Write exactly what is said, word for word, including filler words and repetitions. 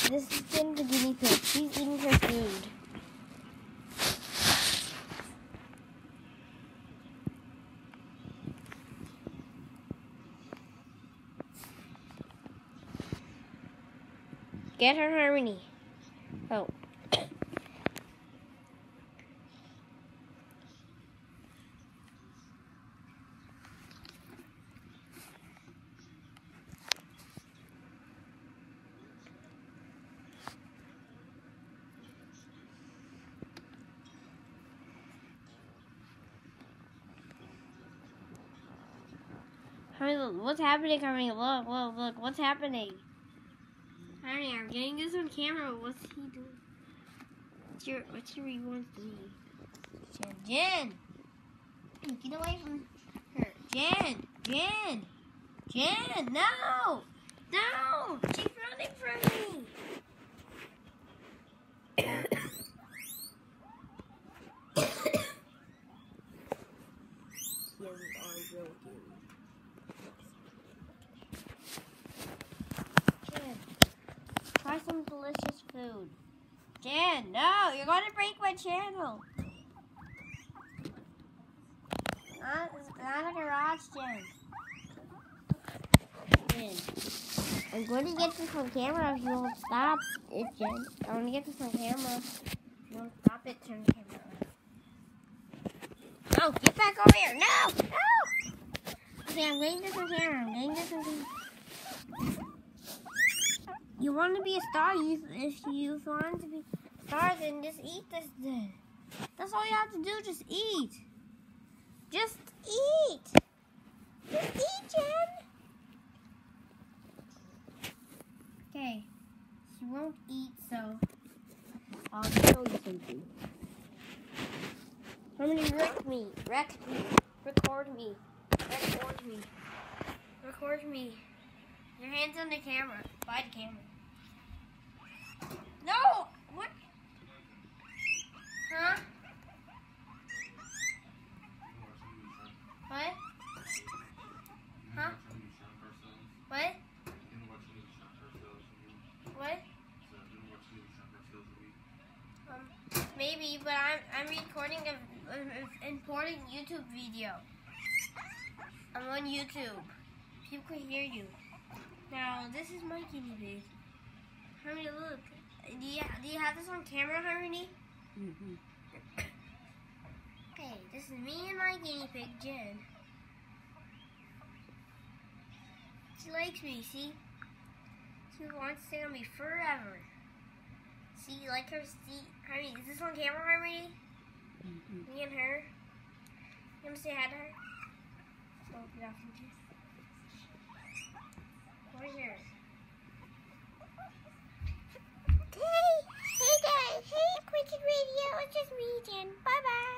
This is Jen, the guinea pig. She's eating her food. Get her, Harmony. Oh. Harmony, look, what's happening, Harmony? Look, look, look, what's happening? Harmony, I'm getting this on camera. What's he doing? What's your, what's your response to me? Jen, Jen! Get away from her. Jen! Jen! Jen! No! No! She's running from me! He has his arms broken. Jen, try some delicious food. Jen, no! You're going to break my channel! Not, not a garage, Jen. Jen, I'm going to get this on camera if you won't stop it, Jen. I'm going to get this on camera. If you won't stop it, turn the camera on. No, get back over here. No! No! Okay, I'm getting this on camera. I'm getting this on camera. You want to be a star. You, if you want to be a star, then just eat this then. That's all you have to do. Just eat. Just eat. Just eat, Jen. Okay. She won't eat, so I'll show you something. Somebody wrecked me. Wrecked me. Record me. Record me. Record me. Your hands on the camera. By the camera. No! What? Huh? What? Huh? What? What? Um, maybe, but I'm I'm recording an important YouTube video. I'm on YouTube. People can hear you. Now, this is my guinea pig. Harmony, look. Do you, do you have this on camera, Harmony? Mm-hmm. Okay, this is me and my guinea pig, Jen. She likes me, see? She wants to stay on me forever. See, you like her? See, Harmony, is this on camera, Harmony? Mm-hmm. Me and her? You want to say hi to her? Oh, get off your teeth. Over here. Hey, hey guys, hey Cricket Radio, it's just me, Jen. Bye bye.